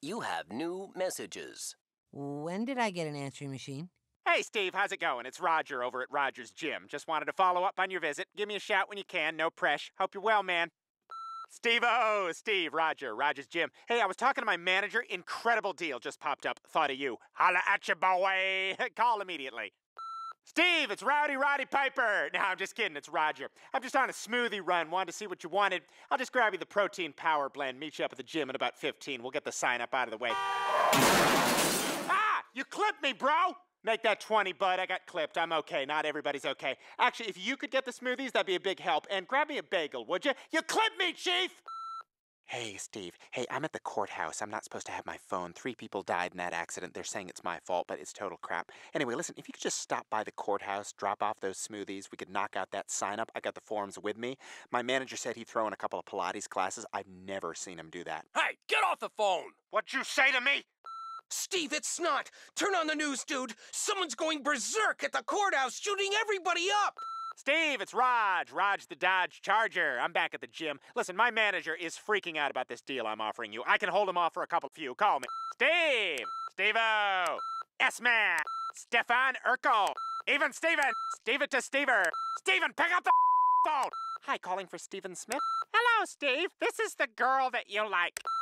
You have new messages. When did I get an answering machine? Hey, Steve, how's it going? It's Roger over at Roger's Gym. Just wanted to follow up on your visit. Give me a shout when you can. No press. Hope you're well, man. Steve-o, Steve, Roger's Gym. Hey, I was talking to my manager. Incredible deal just popped up. Thought of you. Holla at ya, boy. Call immediately. Steve, it's Roddy Piper. No, I'm just kidding. It's Roger. I'm just on a smoothie run. Wanted to see what you wanted. I'll just grab you the protein power blend. Meet you up at the gym in about 15. We'll get the sign up out of the way. Ah! You clipped me, bro! Make that 20, bud. I got clipped. I'm okay. Not everybody's okay. Actually, if you could get the smoothies, that'd be a big help. And grab me a bagel, would you? You clipped me, Chief! Hey, Steve. Hey, I'm at the courthouse. I'm not supposed to have my phone. 3 people died in that accident. They're saying it's my fault, but it's total crap. Anyway, listen, if you could just stop by the courthouse, drop off those smoothies, we could knock out that sign-up. I got the forms with me. My manager said he'd throw in a couple of Pilates classes. I've never seen him do that. Hey, get off the phone! What'd you say to me? Steve, it's Snot. Turn on the news, dude. Someone's going berserk at the courthouse, shooting everybody up. Steve, it's Raj the Dodge Charger. I'm back at the gym. Listen, my manager is freaking out about this deal I'm offering you. I can hold him off for a couple few. Call me. Steve-o, S-Man, Stefan Urkel, even Steven, Steve it to Stever. Steven, pick up the phone. Hi, calling for Steven Smith. Hello, Steve. This is the girl that you like.